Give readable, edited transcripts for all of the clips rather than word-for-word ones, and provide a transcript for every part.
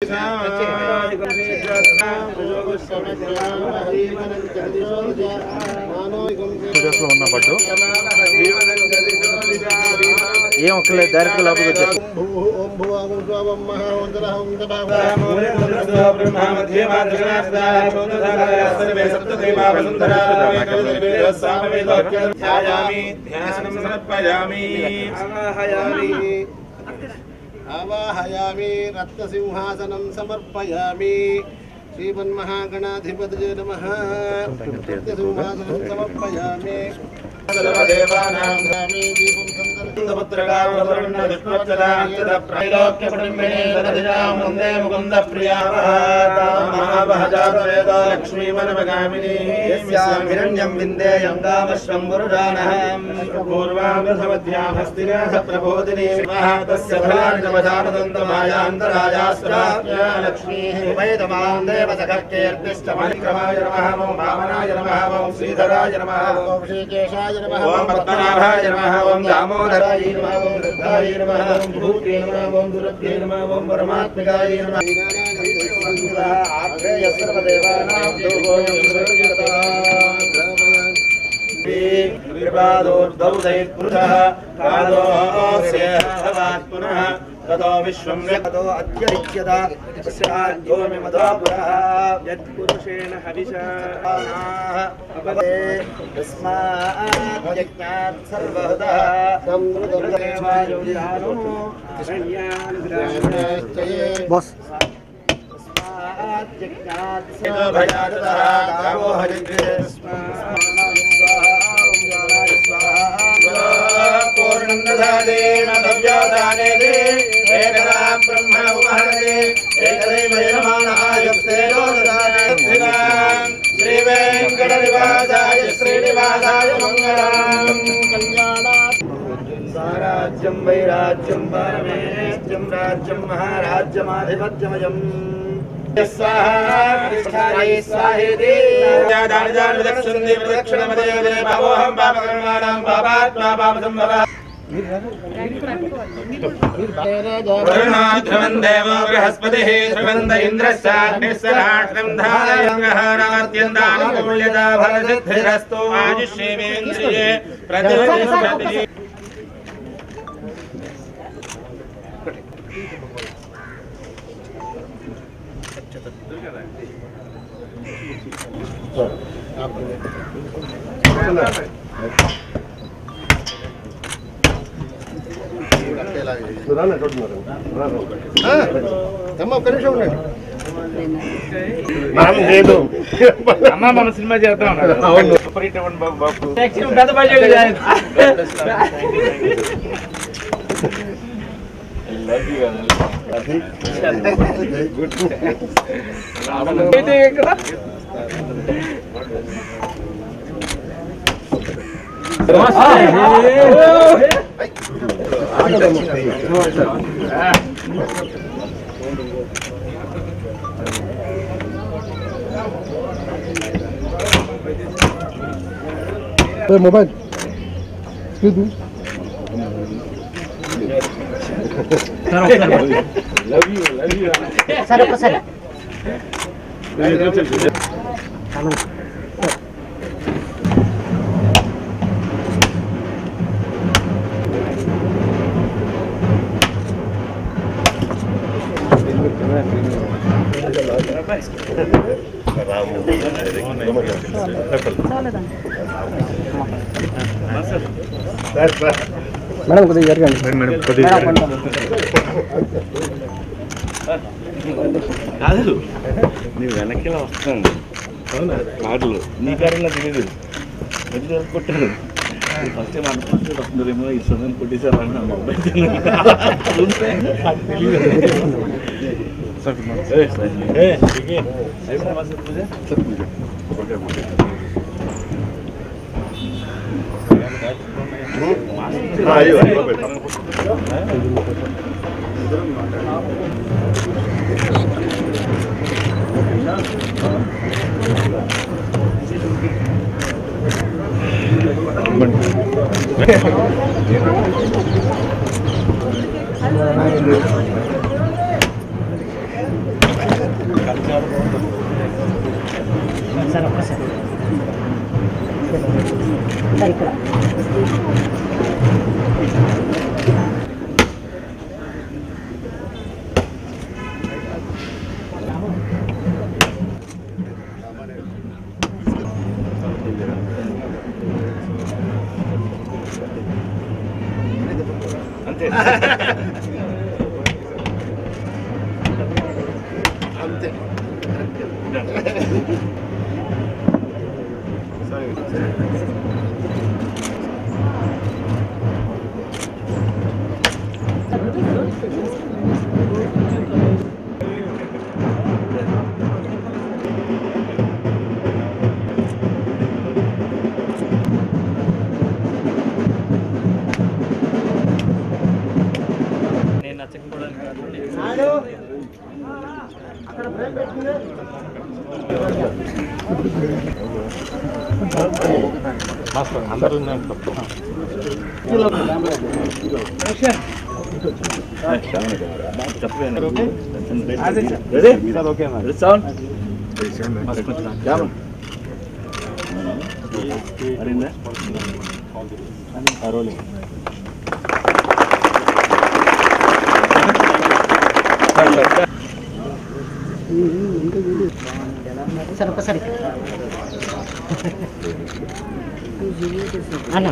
ఉన్న పట్టు ఏం ఒక్కలేదు డైరెక్ట్ లోపలికి వచ్చారు. आवाहयामि रत्नसिंहासनं समर्पयामि श्रीमन्महागणाधिपतये नमः। रत्नसिंहासनं समर्पयामि श्रीधराय नमः श्रीकेशाय नमः पद्मनाभाय नमः दामोदराय नमः वृद्धाय नमः भूते नमः दुर्गे नमः परमात्मिकाय नमः सर्वदेवानां पुनः ततो विश्वं व्यक्तो अत्यरिच्यता तस्याद्योमि मधोपुरः यत्पुरुषेण हविषानाः अपदे तस्मात् यज्ञात् सर्वहुतः समृतदेवायुर्यानो शरण्यानुग्रहश्चये बॉस तस्मात् यज्ञात् सर्वभयातः गावो हरिग्रे पूर्णं दधाते नव्यादाने दे एकदा ब्रह्म उपहरते एकदैव यजमानायस्ते ददाते श्री वेंकटनिवासाय श्रीनिवासाय मंगलम् कल्याणात् साराज्यं वैराज्यं पारमेष्ट्यं राज्यं महाराज्यमाधिपत्यमयम् स्वाहा कृष्णाय स्वाहेति दानदान विदक्षिणे प्रदक्षिणमदे भावोहं पापकर्माणां पापात्मा पापसंभवः वरुणाध्रवं देवो बृहस्पतिः ध्रुवन्त इन्द्रश्चाग्निस्सराष्ट्रं धारयङ्गहरात्यन्तानुकूल्यता फलसिद्धिरस्तु आयुष्येवेन्द्रिये प्रतिष्ठति అమ్మా మన సినిమా చేద్దాం పెద్ద budget mobile excuse me sir sir madam కొద్దిగా జరగండి మేడం కొద్దిగా కాదు నీ వెనక్కిలా వస్తాను కార్లు నీ కారులో తెలియదు ఎన్ని కొట్టారు ఫస్ట్ టైం అనుకుంటే వస్తుందేమో ఈ సమయం కొట్టేసారు అని నా మొబైల్ సార్ ఒక్కసారి సార్ ఇక్కడ అంతే అంతే నేను నచ్చకపోవడానికి అందరూ సార్ ఒక్కసారి అన్న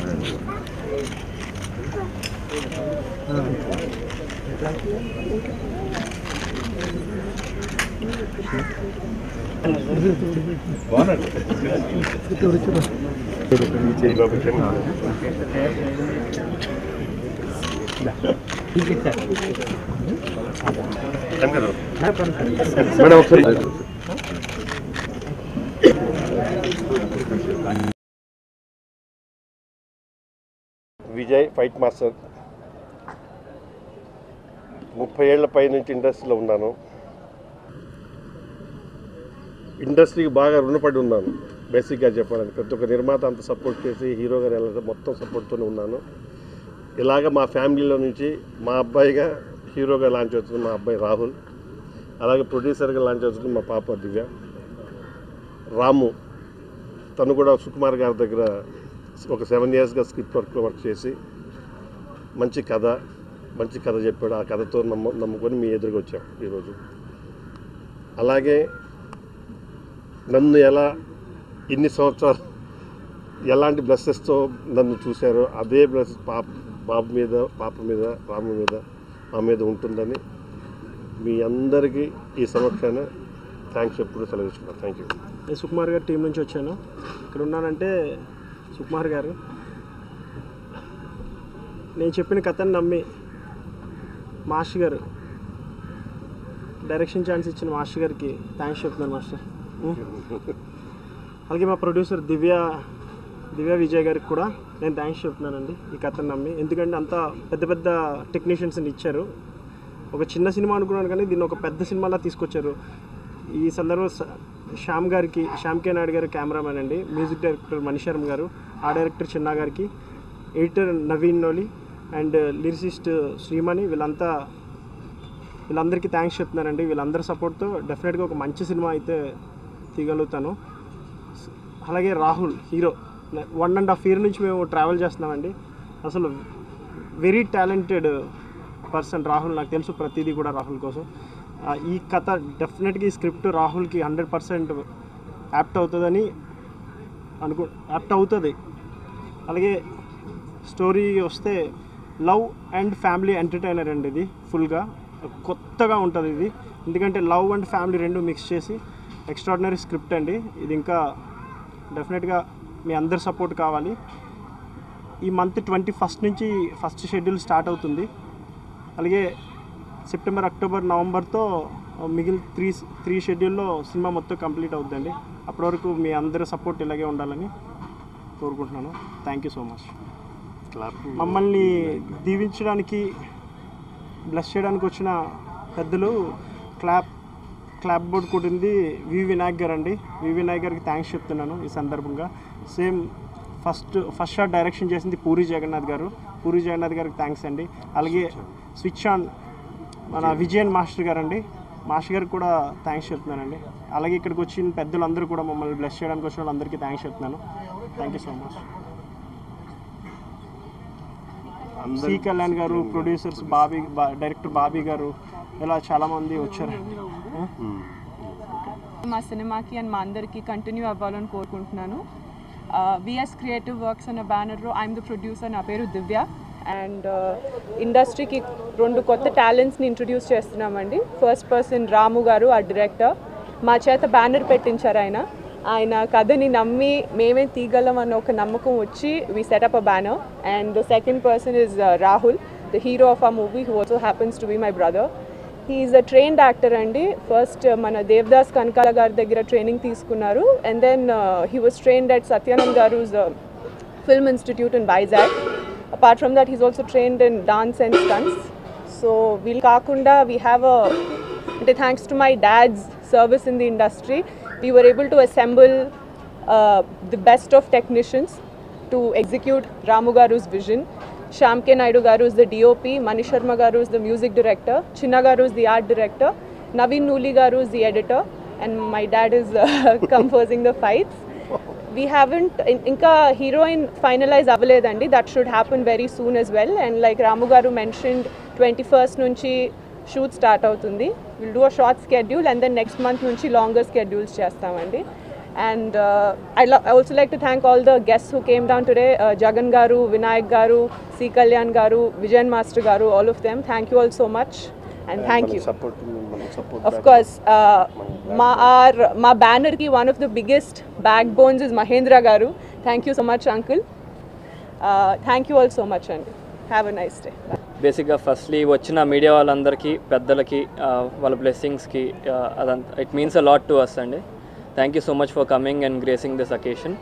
మేడం ఒకసారి విజయ్ ఫైట్ మాస్టర్ 30 ఏళ్ల పై నుంచి ఇండస్ట్రీలో ఉన్నాను. ఇండస్ట్రీకి బాగా రుణపడి ఉన్నాను. బేసిక్గా చెప్పాలంటే ప్రతి ఒక్క నిర్మాత అంత సపోర్ట్ చేసి హీరో గారు ఎలా మొత్తం సపోర్ట్తోనే ఉన్నాను. ఇలాగ మా ఫ్యామిలీలో నుంచి మా అబ్బాయిగా హీరోగా లాంచ్ అవుతుంది మా అబ్బాయి రాహుల్, అలాగే ప్రొడ్యూసర్గా లాంచ్ అవుతుంది మా పాప దివ్య. రాము తను కూడా సుకుమార్ గారి దగ్గర ఒక 7 yearsగా స్క్రిప్ట్ వర్క్ చేసి మంచి కథ చెప్పాడు. ఆ కథతో నమ్ముకొని మీ ఎదురుగా వచ్చాం ఈరోజు. అలాగే నన్ను ఎలా ఇన్ని సంవత్సరాలు ఎలాంటి బ్లెస్సెస్తో నన్ను చూశారో అదే బ్లెస్సెస్ పాప మీద రాము మీద మా మీద ఉంటుందని మీ అందరికీ ఈ సమక్షాన థ్యాంక్స్ ఎప్పుడు సెలవిస్తున్నాను. Thank you. నేను సుకుమార్ గారి టీం నుంచి వచ్చాను. ఇక్కడ ఉన్నానంటే సుకుమార్ గారు నేను చెప్పిన కథను నమ్మి మాస్టర్ గారు డైరెక్షన్ ఛాన్స్ ఇచ్చిన మాస్టర్ గారికి థ్యాంక్స్ చెప్తున్నాను మాస్టర్. అలాగే మా ప్రొడ్యూసర్ దివ్య విజయ్ గారికి కూడా నేను థ్యాంక్స్ చెప్తున్నానండి ఈ కథను నమ్మి. ఎందుకంటే అంత పెద్ద టెక్నీషియన్స్ని ఇచ్చారు. ఒక చిన్న సినిమా అనుకున్నాను కానీ దీన్ని ఒక పెద్ద సినిమాలా తీసుకొచ్చారు. ఈ సందర్భంలో శ్యామ్ కే నాయుడు గారు కెమెరామెన్ అండి, మ్యూజిక్ డైరెక్టర్ మణిశర్మ గారు, ఆ డైరెక్టర్ చిన్నా గారికి, editor Naveen Nooli and lyricist Srimani వీళ్ళందరికీ థ్యాంక్స్ చెప్తున్నానండి. వీళ్ళందరి సపోర్ట్తో డెఫినెట్గా ఒక మంచి సినిమా అయితే తీయగలుగుతాను. అలాగే రాహుల్ హీరో 1.5 year నుంచి మేము ట్రావెల్ చేస్తున్నామండి. అసలు వెరీ టాలెంటెడ్ పర్సన్ రాహుల్. నాకు తెలుసు ప్రతిదీ కూడా రాహుల్ కోసం. ఈ కథ డెఫినెట్గా ఈ స్క్రిప్ట్ రాహుల్కి 100% యాప్ట్ అవుతుందని యాప్ట్ అవుతుంది. అలాగే స్టోరీ వస్తే లవ్ అండ్ ఫ్యామిలీ ఎంటర్టైనర్ అండి. ఇది ఫుల్గా కొత్తగా ఉంటుంది ఇది. ఎందుకంటే లవ్ అండ్ ఫ్యామిలీ రెండు మిక్స్ చేసి ఎక్స్ట్రాడినరీ స్క్రిప్ట్ అండి ఇది. ఇంకా డెఫినెట్గా మీ అందరి సపోర్ట్ కావాలి. ఈ మంత్ 21st నుంచి ఫస్ట్ షెడ్యూల్ స్టార్ట్ అవుతుంది. అలాగే సెప్టెంబర్, అక్టోబర్, నవంబర్తో మిగిలిన 3 షెడ్యూల్లో సినిమా మొత్తం కంప్లీట్ అవుతుందండి. అప్పటి వరకు మీ అందరి సపోర్ట్ ఇలాగే ఉండాలని కోరుకుంటున్నాను. Thank you so much. మమ్మల్ని దీవించడానికి బ్లెస్ చేయడానికి వచ్చిన పెద్దలు క్లాప్ బోర్డ్ కొట్టింది వి వినాయక్ గారు అండి. వి వినాయక్ గారికి థ్యాంక్స్ చెప్తున్నాను ఈ సందర్భంగా. సేమ్ ఫస్ట్ షాట్ డైరెక్షన్ చేసింది పూరి జగన్నాథ్ గారికి థ్యాంక్స్ అండి. అలాగే స్విచ్ ఆన్ మన విజయన్ మాస్టర్ గారు అండి. మాస్టర్ గారికి కూడా థ్యాంక్స్ చెప్తున్నానండి. అలాగే ఇక్కడికి వచ్చిన పెద్దలందరూ కూడా మమ్మల్ని బ్లెస్ చేయడానికి వచ్చిన వాళ్ళందరికీ థ్యాంక్స్ చెప్తున్నాను. Thank you so much. C Kalyan గారు, ప్రొడ్యూసర్స్ డైరెక్టర్ బాబీ గారు, ఇలా చాలామంది వచ్చారండి. మా సినిమాకి అండ్ మా అందరికీ కంటిన్యూ అవ్వాలని కోరుకుంటున్నాను. విఎస్ క్రియేటివ్ వర్క్స్ అన్న బ్యానర్లో ఐఎమ్ ద ప్రొడ్యూసర్. నా పేరు దివ్య. అండ్ ఇండస్ట్రీకి 2 కొత్త టాలెంట్స్ని ఇంట్రడ్యూస్ చేస్తున్నామండి. ఫస్ట్ పర్సన్ రాము గారు, ఆ డైరెక్టర్. మా చేత బ్యానర్ పెట్టించారు. ఆయన కథని నమ్మి మేమే తీయగలం అన్న ఒక నమ్మకం వచ్చి we set up a banner. And the second person is Rahul, the hero of ఆ movie, who also happens to be my brother. He is a trained actor అండి. ఫస్ట్ మన దేవదాస్ కనకాల గారి దగ్గర ట్రైనింగ్ తీసుకున్నారు. And then he was trained at Satyanand గారు's film institute in Vizag. Apart from that, he's also trained in dance and stunts. So we'll kakunda, we have thanks to my dad's service in the industry, we were able to assemble the best of technicians to execute Ramu Garu's vision. Shyam K. Naidu Garu is the DOP, Mani Sharma Garu is the music director, Chinna Garu is the art director, Naveen Nuli Garu is the editor, and my dad is composing the fights. We haven't inka heroine finalize avvaledandi. That should happen very soon as well. And like Ramu Garu mentioned, 21st nunchi shoot start avutundi. We'll do a short schedule and then next month nunchi longer schedules chestamandi. And I also like to thank all the guests who came down today. Jagan Garu, Vinayak Garu, C. Kalyan Garu, Vijayan Master Garu, all of them. Thank you all so much. And thank you. Of course, my banner ki one of the biggest backbones is Mahendra Garu. Thank you so much, uncle. Thank you all so much, and have a nice day. బేసిక్గా firstly వచ్చిన media వాళ్ళందరికీ, పెద్దలకి, వాళ్ళ బ్లెస్సింగ్స్కి it means a lot to us అండి. Thank you so much for coming and gracing this occasion.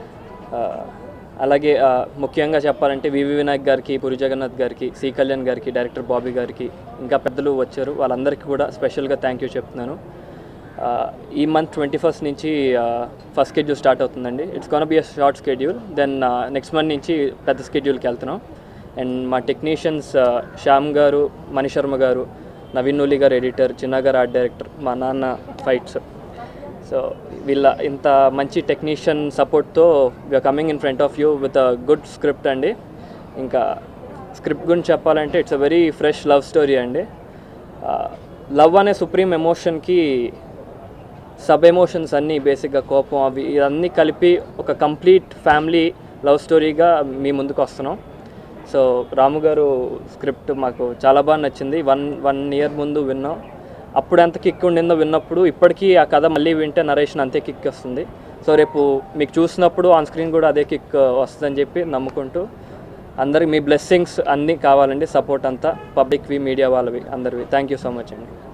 అలాగే ముఖ్యంగా చెప్పాలంటే వివి వినాయక్ గారికి, పూరి జగన్నాథ్ గారికి, సి కళ్యాణ్ గారికి, డైరెక్టర్ బాబీ గారికి, ఇంకా పెద్దలు వచ్చారు, వాళ్ళందరికీ కూడా స్పెషల్గా థ్యాంక్ యూ చెప్తున్నాను. ఈ మంత్ 21st నుంచి ఫస్ట్ స్కెడ్యూల్ స్టార్ట్ అవుతుందండి. It's gonna be a short schedule. Then next month నుంచి పెద్ద స్కెడ్యూల్కి వెళ్తున్నాం. అండ్ మా టెక్నీషియన్స్ శ్యామ్ గారు, మణి శర్మ గారు, నవీన్ నూలి గారు ఎడిటర్, చిన్న గారు ఆర్ట్ డైరెక్టర్, మా నాన్న ఫైట్స్. సో వీళ్ళ ఇంత మంచి టెక్నీషియన్ సపోర్ట్తో we are coming in front of you with a good script అండి. ఇంకా స్క్రిప్ట్ గురించి చెప్పాలంటే it's a very fresh love story అండి. లవ్ అనే సుప్రీం ఎమోషన్కి సబ్ ఎమోషన్స్ అన్నీ, బేసిక్గా కోపం, అవి ఇవన్నీ కలిపి ఒక కంప్లీట్ ఫ్యామిలీ లవ్ స్టోరీగా మీ ముందుకు వస్తున్నాం. సో రాము గారు స్క్రిప్ట్ మాకు చాలా బాగా నచ్చింది. వన్ ఇయర్ ముందు విన్నాం. అప్పుడు ఎంత కిక్ ఉండిందో విన్నప్పుడు, ఇప్పటికీ ఆ కథ మళ్ళీ వింటే నరేషన్ అంతే కిక్ వస్తుంది. సో రేపు మీకు చూసినప్పుడు ఆన్ స్క్రీన్ కూడా అదే కిక్ వస్తుందని చెప్పి నమ్ముకుంటూ, అందరికి మీ బ్లెస్సింగ్స్ అన్నీ కావాలండి, సపోర్ట్ అంతా పబ్లిక్వి, మీడియా వాళ్ళవి, అందరివి. థ్యాంక్ యూ సో మచ్ అండి.